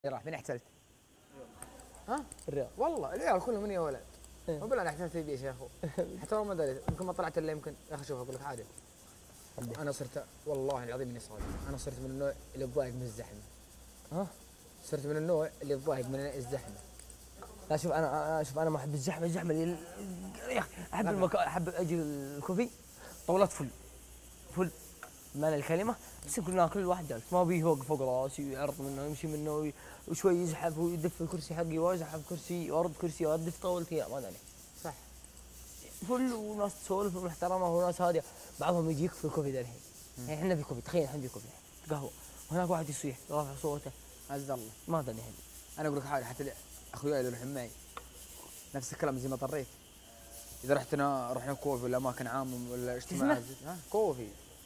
راح فين احتلت؟ ها؟ الرياض. والله العيال كلهم مني يا ولد. إيه. وبالله انا احتلت يا شيخ. حتى لو ما دريت يمكن ما طلعت الا يمكن يا اخي شوف اقول لك حاجه. انا صرت والله العظيم اني صادق، انا صرت من النوع اللي يتضايق من الزحمه. ها؟ صرت من النوع اللي يتضايق من الزحمه. لا شوف انا ما احب الزحمه يا اخي احب المكان، احب اجي الكوفي طاولات فل بمعنى الكلمه، بس كلنا كل واحد جالس ما بيه يوقف فوق راسي ويعرض منه يمشي منه وشوي يزحف ويدف الكرسي حقي وازحف كرسي وارد كرسي وادف طاولتي ما ادري. صح. فل وناس تسولف ومحترمه وناس هاديه، بعضهم يجيك في الكوفي ذا الحين. يعني احنا في كوفي، تخيل احنا في كوفي قهوه وهناك واحد يصيح رافع صوته عز الله. ما ادري الحين. انا اقول لك حاجه، حتى اخوياي اللي يروحون معي نفس الكلام زي ما طريت. اذا رحنا كوفي ولا اماكن عامه ولا اجتماعات كوفي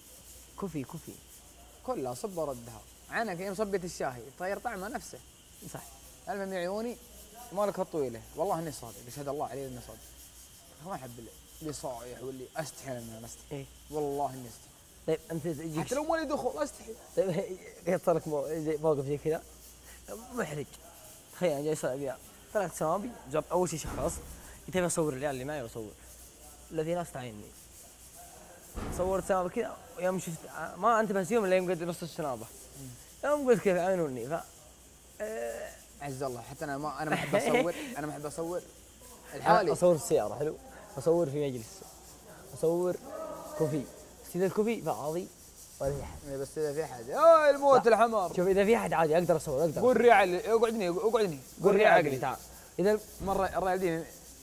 كلها صب وردها عنك يوم صبيت الشاهي طير طعمه نفسه. صح. المهم يا عيوني مالك الطويله، والله اني صادق، يشهد الله علي اني صادق. ما احب اللي صايح واللي استحي من انا استحي. إيه؟ والله اني استحي. طيب انت تجيك حتى لو مالي دخول استحي. طيب يصير لك موقف زي كذا محرج. تخيل انا جاي ابيع 3 سوابي، جاب اول شيء شخص تبي اصور العيال اللي معي واصور، الا في ناس تعيني. صورت سنابه كذا يوم شفت ما انتبهت يوم الا يوم قد نص السنابه. يوم قلت كيف عينوني عز الله. حتى انا ما احب اصور، انا ما احب اصور الحالي. اصور السياره حلو، اصور في مجلس، اصور كوفي، بس اذا الكوفي فاضي ولا في احد. بس اذا في احد الموت الحمار. شوف اذا في احد عادي اقدر اصور، اقدر. قول ريال اقعدني اقعدني. قول ريال عقلي تعال. اذا مره الريال دي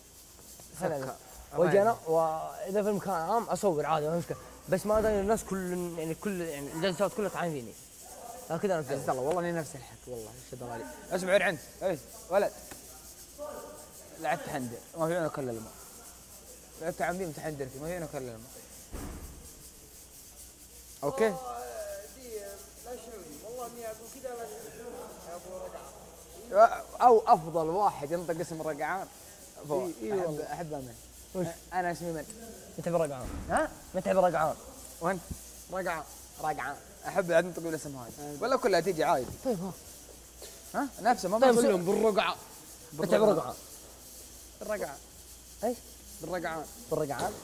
واجي انا واذا في المكان عام اصور عادي ما مشكله، بس ما ادري الناس كل الجلسات كلها تعاين فيني. هكذا انا عز الله. والله اني نفس الحك والله يشهد الله علي. اسمع عند ايش ولد لعبت حندر ما في عيونك كل الماء. لعبت عمدي متحندر فيه ما في عيونك كل الماء. اوكي. لا شعوري والله اني اقول كذا يا ابو رقعان. او افضل واحد ينطق اسم الرقعان. اي والله احب من. وش؟ انا اسمي من؟ متعب الرقعان. ها؟ متعب الرقعان. وانت؟ رقعان. احب انطق الاسم هذا ولا كلها تيجي عادي. طيب ها نفسه ما طيب كلهم بالرقعه. متعب الرقعان. بالرقعان. ايش؟ بالرقعان. بالرقعان.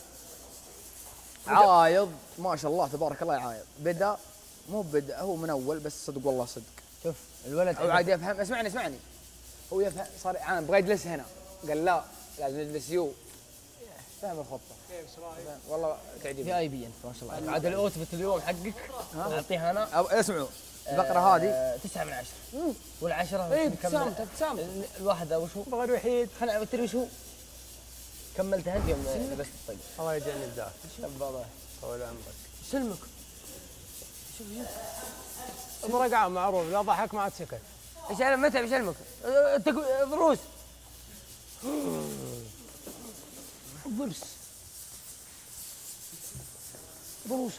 عايض ما شاء الله تبارك الله عايض. بدا هو من اول، بس صدق والله صدق. شوف الولد هو عاد يفهم. اسمعني هو يفهم. صار انا ابغى اجلس هنا، قال لا لازم نجلس فهم الخطه. كيف سرايا؟ والله تعجبني. في اي بي انت ما شاء الله. عاد الاوتفت اليوم حقك اعطيها انا. اسمعوا الفقره هذه 9 من 10 والعشرة اي ابتسامة الواحد وش هو؟ بغير وحيد. خلنا تدري وش هو؟ كملتها انت يوم لبست الطق. الله يجعلني بداك. شبابه طول عمرك. سلمك. شوف ابو رقعان معروف، لا ضحك ما عاد سكت. ايش انا متى بسلمك؟ ضروس. ضرس. ضروسه.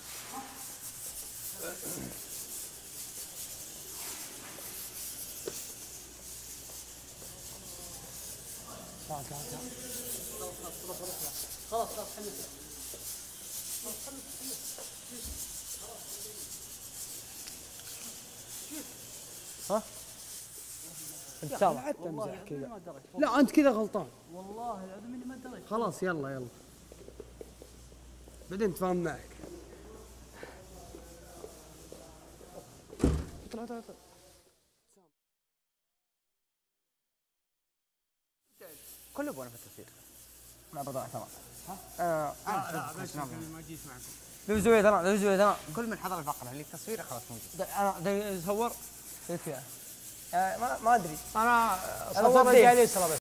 خلاص حمد. ها؟ انت سامع؟ حتى امزح كذا. لا انت كذا غلطان. والله العظيم اني ما دريت. خلاص يلا بعدين نتفاهم معك. طلع كله ابونا في التصوير مع بضاعة تمام. لا بس ما جيت معكم. ذي زوية تمام. كل من حضر الفقره اللي التصوير خلاص موجود. انا اصور كيف فيها؟ ما ادري. انا صورت جالس بس.